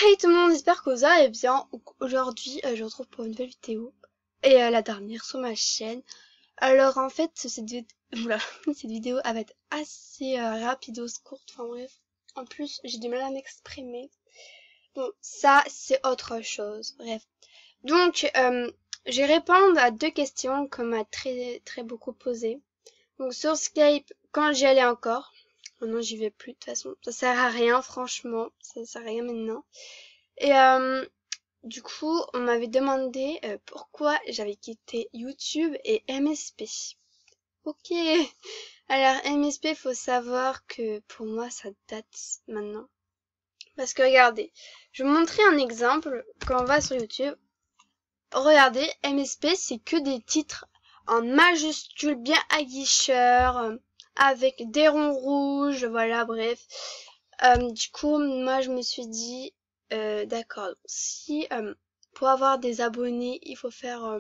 Hey tout le monde, j'espère que vous allez bien. Aujourd'hui, je vous retrouve pour une nouvelle vidéo. Et la dernière sur ma chaîne. Alors en fait, cette vidéo elle va être assez rapidos, courte, enfin bref. En plus, j'ai du mal à m'exprimer. Bon, ça, c'est autre chose. Bref. Donc, je vais répondre à deux questions qu'on m'a très beaucoup posées. Donc sur Skype, quand j'y allais encore. Maintenant, j'y vais plus de toute façon. Ça sert à rien, franchement. Ça sert à rien maintenant. Et du coup, on m'avait demandé pourquoi j'avais quitté YouTube et MSP. Ok. Alors MSP, faut savoir que pour moi, ça date maintenant. Parce que regardez, je vais vous montrer un exemple. Quand on va sur YouTube, regardez, MSP, c'est que des titres en majuscules bien aguicheurs, avec des ronds rouges, voilà, bref. Du coup, moi, je me suis dit, d'accord, si pour avoir des abonnés, il faut faire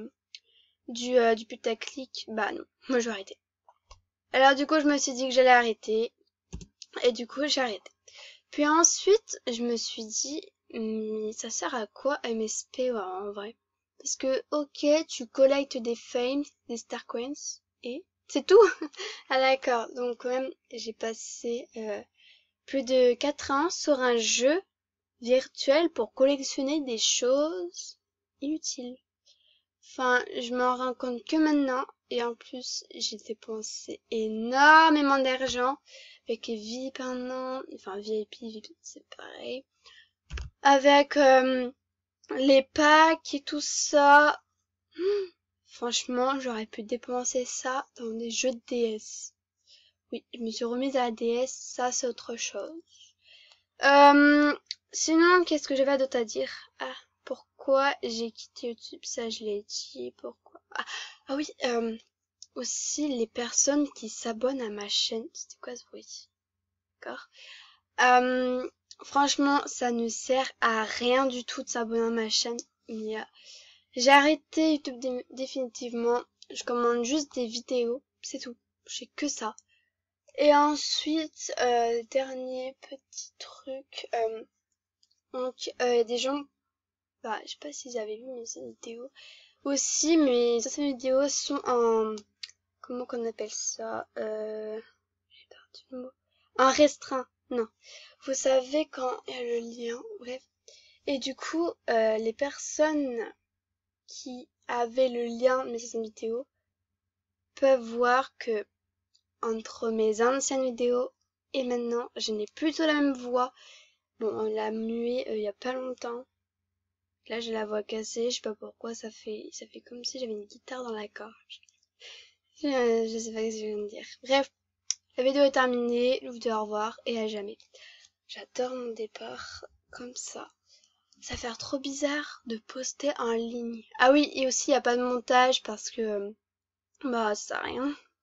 du putaclic, bah non, moi je vais arrêter. Alors du coup, je me suis dit que j'allais arrêter, et du coup, j'ai arrêté. Puis ensuite, je me suis dit, mais ça sert à quoi MSP ouais, en vrai? Parce que, ok, tu collectes des fames, des star coins, et c'est tout. Ah d'accord, donc quand même, j'ai passé plus de 4 ans sur un jeu virtuel pour collectionner des choses inutiles. Enfin, je m'en rends compte que maintenant, et en plus, j'ai dépensé énormément d'argent avec VIP un an, enfin VIP, c'est pareil, avec les packs et tout ça. Franchement, j'aurais pu dépenser ça dans des jeux de DS. Oui, je me suis remise à la DS, ça c'est autre chose. Euh, Sinon, qu'est-ce que j'avais d'autre à dire? Ah, pourquoi j'ai quitté YouTube? Ça, je l'ai dit. Pourquoi? Ah oui, aussi les personnes qui s'abonnent à ma chaîne. C'était quoi ce bruit? D'accord. Franchement, ça ne sert à rien du tout de s'abonner à ma chaîne. J'ai arrêté YouTube définitivement. Je commande juste des vidéos, c'est tout. Je fais que ça. Et ensuite, dernier petit truc. Donc, il y a des gens, bah, je sais pas si vous avez vu mes anciennes vidéos. Aussi, mes anciennes vidéos sont en, comment qu'on appelle ça, j'ai perdu le mot. En restreint, non. Vous savez quand il y a le lien, bref. Et du coup, les personnes qui avaient le lien de mes anciennes vidéos peuvent voir que entre mes anciennes vidéos et maintenant, je n'ai plus du tout la même voix. Bon, on l'a muée il y a pas longtemps. Là, j'ai la voix cassée, je sais pas pourquoi, ça fait comme si j'avais une guitare dans la gorge. Je sais pas ce que je viens de dire. Bref, la vidéo est terminée, je vous dis au revoir et à jamais. J'adore mon départ comme ça. Ça fait trop bizarre de poster en ligne. Ah oui, et aussi il n'y a pas de montage parce que, bah, ça sert à rien.